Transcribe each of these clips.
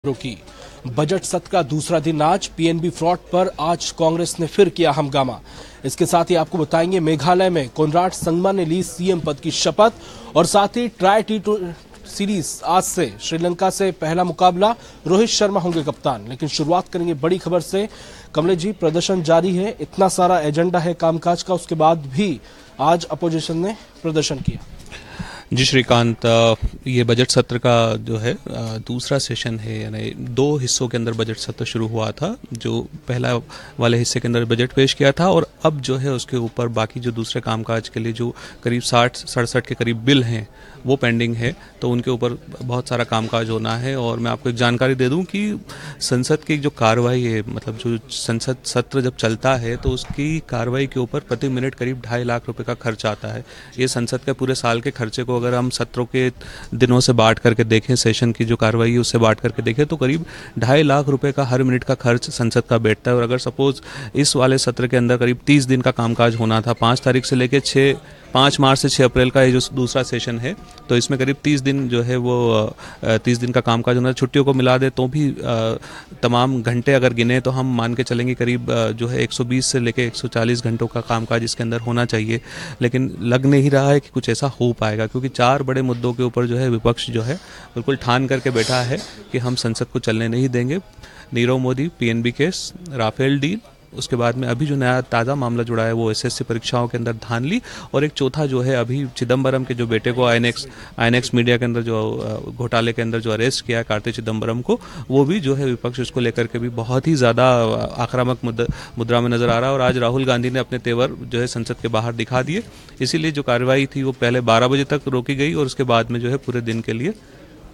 की बजट सत्र का दूसरा दिन आज पीएनबी फ्रॉड पर आज कांग्रेस ने फिर किया हंगामा। इसके साथ ही आपको बताएंगे मेघालय में कोनराड संगमा ने ली सीएम पद की शपथ और साथ ही ट्राई टी20 सीरीज आज से श्रीलंका से पहला मुकाबला, रोहित शर्मा होंगे कप्तान। लेकिन शुरुआत करेंगे बड़ी खबर से। कमलेश जी, प्रदर्शन जारी है, इतना सारा एजेंडा है कामकाज का, उसके बाद भी आज अपोजिशन ने प्रदर्शन किया। जी श्रीकांत, ये बजट सत्र का जो है दूसरा सेशन है, यानी दो हिस्सों के अंदर बजट सत्र शुरू हुआ था। जो पहला वाले हिस्से के अंदर बजट पेश किया था और अब जो है उसके ऊपर बाकी जो दूसरे कामकाज के लिए जो करीब 60-67 के करीब बिल हैं वो पेंडिंग है, तो उनके ऊपर बहुत सारा कामकाज होना है। और मैं आपको एक जानकारी दे दूं कि संसद की जो कार्रवाई है, मतलब जो संसद सत्र जब चलता है तो उसकी कार्रवाई के ऊपर प्रति मिनट करीब 2.5 लाख रुपए का खर्च आता है। ये संसद के पूरे साल के खर्चे को अगर हम सत्रों के दिनों से बांट करके देखें, सेशन की जो कार्रवाई है उससे बांट करके देखें, तो करीब 2.5 लाख रुपए का हर मिनट का खर्च संसद का बैठता है। और अगर सपोज इस वाले सत्र के अंदर करीब 30 दिन का कामकाज होना था, 5 तारीख से लेकर 5 मार्च से 6 अप्रैल का ये जो दूसरा सेशन है, तो इसमें करीब 30 दिन जो है वो 30 दिन का कामकाज होना, छुट्टियों को मिला दे तो भी तमाम घंटे अगर गिने तो हम मान के चलेंगे करीब जो है 120 से लेकर 140 घंटों का कामकाज इसके अंदर होना चाहिए। लेकिन लग नहीं रहा है कि कुछ ऐसा हो पाएगा, क्योंकि 4 बड़े मुद्दों के ऊपर जो है विपक्ष जो है बिल्कुल ठान करके बैठा है कि हम संसद को चलने नहीं देंगे। Nirav Modi, PNB case, Rafale deal, उसके बाद में अभी जो नया ताज़ा मामला जुड़ा है वो एसएससी परीक्षाओं के अंदर धांधली, और एक चौथा जो है अभी चिदम्बरम के जो बेटे को आईएनएक्स मीडिया के अंदर जो घोटाले के अंदर जो अरेस्ट किया है कार्ति चिदम्बरम को, वो भी जो है विपक्ष उसको लेकर के भी बहुत ही ज़्यादा आक्रामक मुद्रा में नजर आ रहा है। और आज राहुल गांधी ने अपने तेवर जो है संसद के बाहर दिखा दिए, इसीलिए जो कार्रवाई थी वो पहले 12 बजे तक रोकी गई और उसके बाद में जो है पूरे दिन के लिए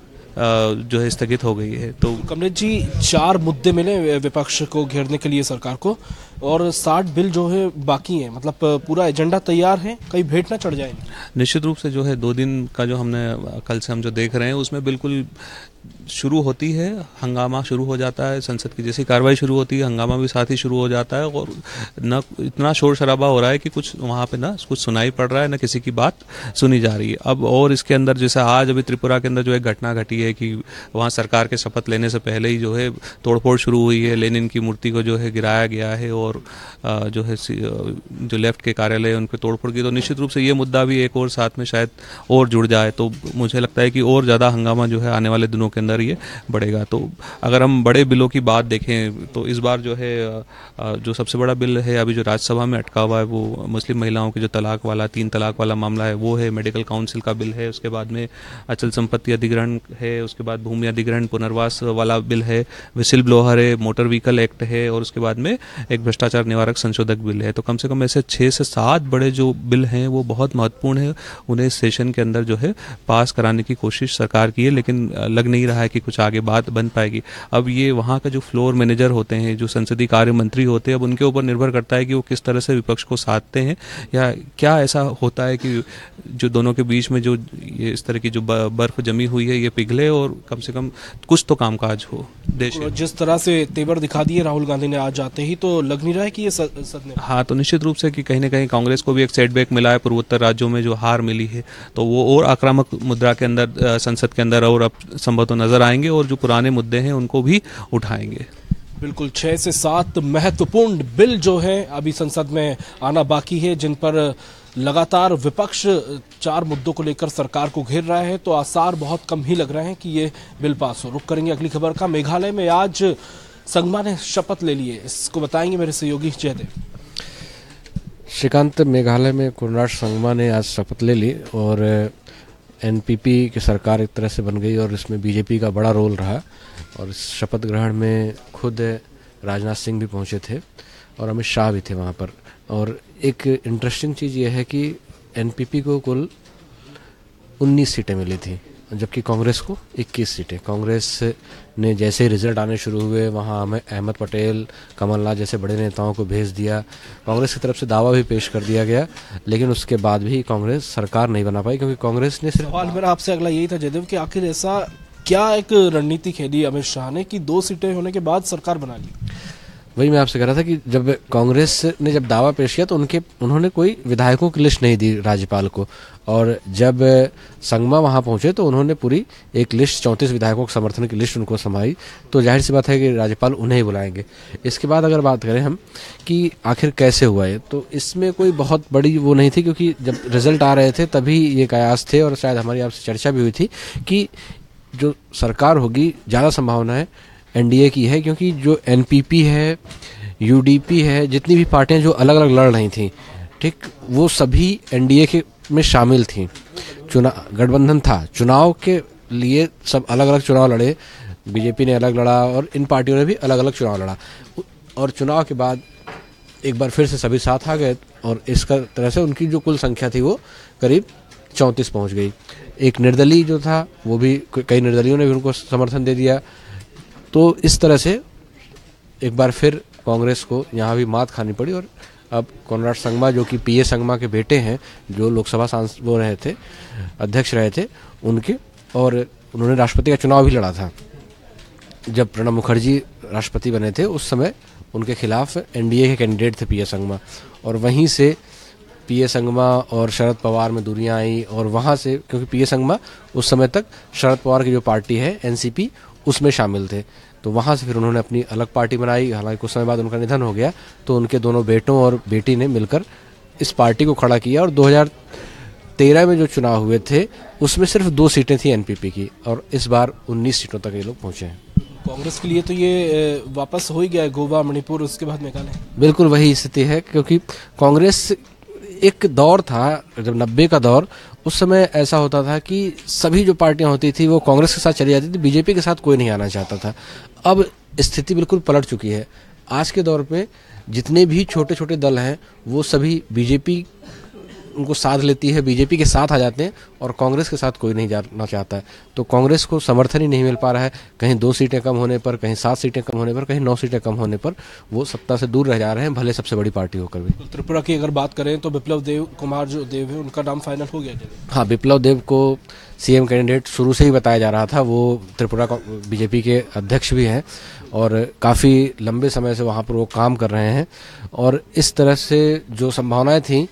जो है स्थगित हो गई है। तो कमलेश जी, 4 मुद्दे मिले विपक्ष को घेरने के लिए सरकार को, और 60 बिल जो है बाकी है, मतलब पूरा एजेंडा तैयार है, कहीं भेंट ना चढ़ जाए। निश्चित रूप से जो है 2 दिन का जो हमने कल से हम जो देख रहे हैं उसमें बिल्कुल शुरू होती है, हंगामा शुरू हो जाता है। संसद की जैसी कार्रवाई शुरू होती है, हंगामा भी साथ ही शुरू हो जाता है, और न इतना शोर शराबा हो रहा है कि कुछ वहाँ पे ना कुछ सुनाई पड़ रहा है, न किसी की बात सुनी जा रही है। अब और इसके अंदर जैसे आज अभी त्रिपुरा के अंदर जो एक घटना घटी है कि वहाँ सरकार के शपथ लेने से पहले ही जो है तोड़फोड़ शुरू हुई है, लेनिन की मूर्ति को जो है गिराया गया है और जो है जो लेफ्ट के कार्यालय उन पर तोड़फोड़ की। तो निश्चित रूप से ये मुद्दा भी एक और साथ में शायद और जुड़ जाए, तो मुझे लगता है कि और ज़्यादा हंगामा जो है आने वाले दिनों के अंदर ये बढ़ेगा। तो अगर हम बड़े बिलों की बात देखें तो इस बार जो है जो सबसे बड़ा बिल है अभी जो राज्यसभा में अटका हुआ है वो मुस्लिम महिलाओं के जो 3 तलाक वाला मामला है वो है, मेडिकल काउंसिल का बिल है, उसके बाद में अचल संपत्ति अधिग्रहण है, उसके बाद भूमि अधिग्रहण पुनर्वास वाला बिल है, विसिल ब्लोअर है, मोटर व्हीकल एक्ट है, और उसके बाद में एक भ्रष्टाचार निवारक संशोधक बिल है। तो कम से कम ऐसे 6 से 7 बड़े जो बिल हैं वो बहुत महत्वपूर्ण है, उन्हें सेशन के अंदर जो है पास कराने की कोशिश सरकार की है, लेकिन लग नहीं रहा है कि कुछ आगे बात बन पाएगी। अब ये वहाँ का जो फ्लोर मैनेजर होते हैं, जो संसदीय कार्य मंत्री होते हैं, अब उनके ऊपर निर्भर करता है कि वो किस तरह से विपक्ष को साधते हैं, या क्या ऐसा होता है कि जो दोनों के बीच में जो ये इस तरह की जो बर्फ जमी हुई है ये पिघले और कम से कम कुछ तो कामकाज हो देश। जिस तरह से तेवर दिखा दिए राहुल गांधी ने आज जाते ही, तो लग नहीं रहा है कि ये सदने। हाँ, तो निश्चित रूप से कि कहीं ना कहीं कांग्रेस को भी एक सेटबैक मिला है, पूर्वोत्तर राज्यों में जो हार मिली है, तो वो और आक्रामक मुद्रा के अंदर संसद के अंदर और अब संभवतः नजर आएंगे और जो पुराने मुद्दे हैं उनको भी उठाएंगे। बिल्कुल 6 से 7 महत्वपूर्ण बिल जो है अभी संसद में आना बाकी है, जिन पर लगातार विपक्ष 4 मुद्दों को लेकर सरकार को घेर रहा है, तो आसार बहुत कम ही लग रहे हैं कि ये बिल पास हो। रुक करेंगे अगली खबर का। मेघालय में आज संगमा ने शपथ ले ली है, इसको बताएंगे मेरे सहयोगी जयदेव। श्रीकांत, मेघालय में कोनराड संगमा ने आज शपथ ले ली और एनपीपी की सरकार एक तरह से बन गई, और इसमें बीजेपी का बड़ा रोल रहा। और इस शपथ ग्रहण में खुद राजनाथ सिंह भी पहुंचे थे और अमित शाह भी थे वहां पर। और एक इंटरेस्टिंग चीज़ ये है कि एनपीपी को कुल 19 सीटें मिली थी, जबकि कांग्रेस को 21 सीटें। कांग्रेस ने जैसे ही रिजल्ट आने शुरू हुए वहाँ अहमद पटेल, कमलनाथ जैसे बड़े नेताओं को भेज दिया। कांग्रेस की तरफ से दावा भी पेश कर दिया गया, लेकिन उसके बाद भी कांग्रेस सरकार नहीं बना पाई, क्योंकि कांग्रेस ने सिर्फ। सवाल मेरा आपसे अगला यही था जयदेव कि आखिर ऐसा क्या एक रणनीति खेली अमित शाह ने कि 2 सीटें होने के बाद सरकार बना ली। वही मैं आपसे कह रहा था कि जब कांग्रेस ने जब दावा पेश किया तो उन्होंने कोई विधायकों की लिस्ट नहीं दी राज्यपाल को, और जब संगमा वहां पहुंचे तो उन्होंने पूरी एक लिस्ट 34 विधायकों के समर्थन की लिस्ट उनको संभाई। तो जाहिर सी बात है कि राज्यपाल उन्हें ही बुलाएंगे। इसके बाद अगर बात करें हम कि आखिर कैसे हुआ है, तो इसमें कोई बहुत बड़ी वो नहीं थी, क्योंकि जब रिजल्ट आ रहे थे तभी ये कयास थे और शायद हमारी आपसे चर्चा भी हुई थी कि जो सरकार होगी ज़्यादा संभावना है एनडीए की है, क्योंकि जो एनपीपी है, यूडीपी है, जितनी भी पार्टियां जो अलग अलग लड़ रही थी, ठीक, वो सभी एनडीए के में शामिल थी। गठबंधन था, चुनाव के लिए सब अलग अलग चुनाव लड़े, बीजेपी ने अलग लड़ा और इन पार्टियों ने भी अलग अलग चुनाव लड़ा, और चुनाव के बाद एक बार फिर से सभी साथ आ गए और इसका तरह से उनकी जो कुल संख्या थी वो करीब 34 पहुंच गई। एक निर्दलीय जो था वो भी, कई निर्दलियों ने भी उनको समर्थन दे दिया। तो इस तरह से एक बार फिर कांग्रेस को यहाँ भी मात खानी पड़ी और अब कोनराड संगमा, जो कि पीए संगमा के बेटे हैं, जो लोकसभा सांसद वो रहे थे, अध्यक्ष रहे थे उनके, और उन्होंने राष्ट्रपति का चुनाव भी लड़ा था। जब प्रणब मुखर्जी राष्ट्रपति बने थे उस समय उनके खिलाफ एनडीए के कैंडिडेट थे पीए संगमा, और वहीं से पीए संगमा और शरद पवार में दूरियां आई, और वहां से, क्योंकि पीए संगमा उस समय तक शरद पवार की जो पार्टी है एनसीपी उसमें शामिल थे, तो वहाँ से फिर उन्होंने अपनी अलग पार्टी बनाई। हालांकि कुछ समय बाद उनका निधन हो गया, तो उनके दोनों बेटों और बेटी ने मिलकर इस पार्टी को खड़ा किया, और 2013 में जो चुनाव हुए थे उसमें सिर्फ 2 सीटें थी एनपीपी की, और इस बार 19 सीटों तक ये लोग पहुंचे हैं। कांग्रेस के लिए तो ये वापस हो ही गया है, गोवा, मणिपुर, उसके बाद मेघालय। बिल्कुल वही स्थिति है, क्योंकि कांग्रेस एक दौर था, जब 90 का दौर, उस समय ऐसा होता था कि सभी जो पार्टियां होती थी वो कांग्रेस के साथ चली जाती थी, बीजेपी के साथ कोई नहीं आना चाहता था। अब स्थिति बिल्कुल पलट चुकी है। आज के दौर पे जितने भी छोटे छोटे दल हैं वो सभी बीजेपी उनको साथ लेती है, बीजेपी के साथ आ जाते हैं, और कांग्रेस के साथ कोई नहीं जाना चाहता है। तो कांग्रेस को समर्थन ही नहीं मिल पा रहा है, कहीं 2 सीटें कम होने पर, कहीं 7 सीटें कम होने पर, कहीं 9 सीटें कम होने पर वो सत्ता से दूर रह जा रहे हैं, भले सबसे बड़ी पार्टी होकर भी। त्रिपुरा की अगर बात करें तो बिप्लब देव कुमार जो देव है उनका नाम फाइनल हो गया। हाँ, बिप्लब देव को सीएम कैंडिडेट शुरू से ही बताया जा रहा था। वो त्रिपुरा बीजेपी के अध्यक्ष भी हैं और काफ़ी लंबे समय से वहाँ पर वो काम कर रहे हैं, और इस तरह से जो संभावनाएं थी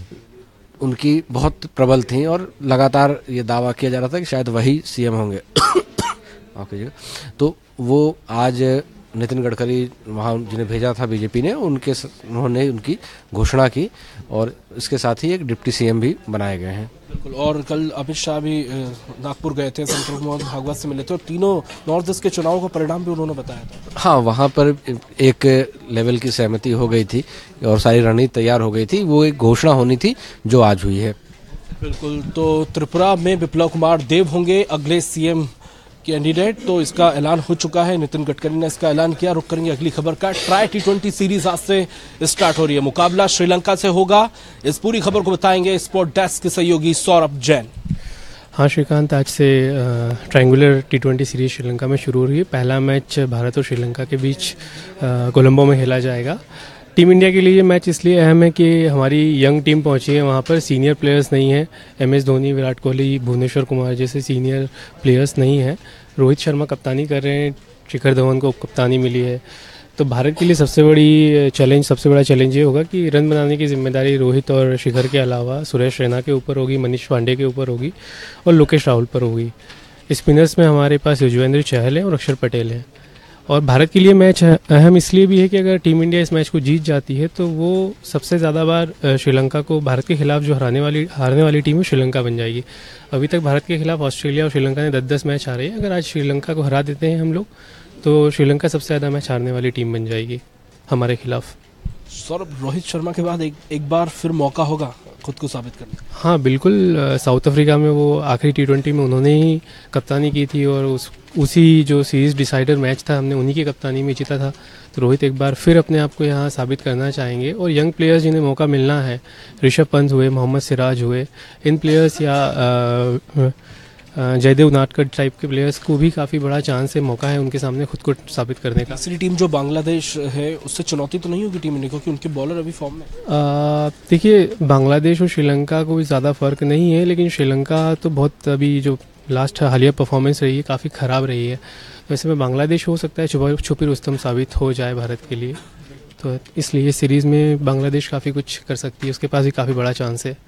उनकी बहुत प्रबल थी, और लगातार ये दावा किया जा रहा था कि शायद वही सीएम होंगे। तो वो आज नितिन गडकरी वहाँ जिन्हें भेजा था बीजेपी ने, उन्होंने उनकी घोषणा की, और इसके साथ ही एक डिप्टी सीएम भी बनाए गए हैं। बिल्कुल, और कल अमित शाह भी नागपुर गए थे, संतोष मोहन भागवत से मिले थे, और तीनों नॉर्थ ईस्ट के चुनाव का परिणाम भी उन्होंने बताया था। हाँ, वहाँ पर एक लेवल की सहमति हो गई थी और सारी रणनीति तैयार हो गई थी। वो एक घोषणा होनी थी जो आज हुई है। बिल्कुल, तो त्रिपुरा में बिप्लब कुमार देव होंगे अगले सीएम कैंडिडेट, तो इसका ऐलान हो चुका है। नितिन गडकरी ने इसका ऐलान किया। रुक करेंगे अगली खबर का। ट्राई T20 सीरीज आज से स्टार्ट हो रही है, मुकाबला श्रीलंका से होगा। इस पूरी खबर को बताएंगे स्पोर्ट डेस्क के सहयोगी सौरभ जैन। हाँ श्रीकांत, आज से ट्रायंगुलर T20 सीरीज श्रीलंका में शुरू हो रही है। पहला मैच भारत और श्रीलंका के बीच कोलंबो में खेला जाएगा। टीम इंडिया के लिए ये मैच इसलिए अहम है कि हमारी यंग टीम पहुंची है, वहाँ पर सीनियर प्लेयर्स नहीं है। MS धोनी, विराट कोहली, भुवनेश्वर कुमार जैसे सीनियर प्लेयर्स नहीं हैं। रोहित शर्मा कप्तानी कर रहे हैं, शिखर धवन को कप्तानी मिली है। तो भारत के लिए सबसे बड़ा चैलेंज ये होगा कि रन बनाने की जिम्मेदारी रोहित और शिखर के अलावा सुरेश रैना के ऊपर होगी, मनीष पांडे के ऊपर होगी और लोकेश राहुल पर होगी। स्पिनर्स में हमारे पास युजवेंद्र चहल है और अक्षर पटेल है। और भारत के लिए मैच अहम इसलिए भी है कि अगर टीम इंडिया इस मैच को जीत जाती है तो वो सबसे ज़्यादा बार श्रीलंका को भारत के खिलाफ जो हारने वाली टीम है श्रीलंका बन जाएगी। अभी तक भारत के खिलाफ ऑस्ट्रेलिया और श्रीलंका ने 10-10 मैच हारे हैं। अगर आज श्रीलंका को हरा देते हैं हम लोग तो श्रीलंका सबसे ज़्यादा मैच हारने वाली टीम बन जाएगी हमारे खिलाफ। सौरभ, रोहित शर्मा के बाद एक बार फिर मौका होगा खुद को साबित करने। हाँ बिल्कुल, साउथ अफ्रीका में वो आखिरी T20 में उन्होंने ही कप्तानी की थी और उसी जो सीरीज डिसाइडर मैच था हमने उन्हीं की कप्तानी में जीता था। तो रोहित एक बार फिर अपने आप को यहाँ साबित करना चाहेंगे। और यंग प्लेयर्स जिन्हें मौका मिलना है, ऋषभ पंत हुए, मोहम्मद सिराज हुए, इन प्लेयर्स या जयदेव नाटकर टाइप के प्लेयर्स को भी काफ़ी बड़ा चांस है, मौका है उनके सामने खुद को साबित करने का। तीसरी टीम जो बांग्लादेश है उससे चुनौती तो नहीं होगी टीम इंडिया को, क्योंकि उनके बॉलर अभी फॉर्म में। देखिए, बांग्लादेश और श्रीलंका को भी ज़्यादा फर्क नहीं है, लेकिन श्रीलंका तो बहुत अभी जो लास्ट हालिया परफॉर्मेंस रही है काफ़ी ख़राब रही है। वैसे में बांग्लादेश हो सकता है छुपी रुस्तम साबित हो जाए भारत के लिए, तो इसलिए सीरीज़ में बांग्लादेश काफ़ी कुछ कर सकती है, उसके पास भी काफ़ी बड़ा चांस है।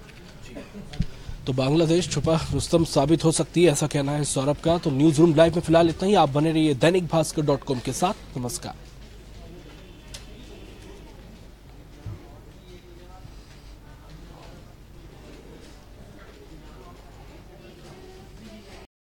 तो बांग्लादेश छुपा रुस्तम साबित हो सकती है, ऐसा कहना है सौरभ का। तो न्यूज रूम लाइव में फिलहाल इतना ही। आप बने रहिए दैनिक भास्कर.com के साथ। नमस्कार।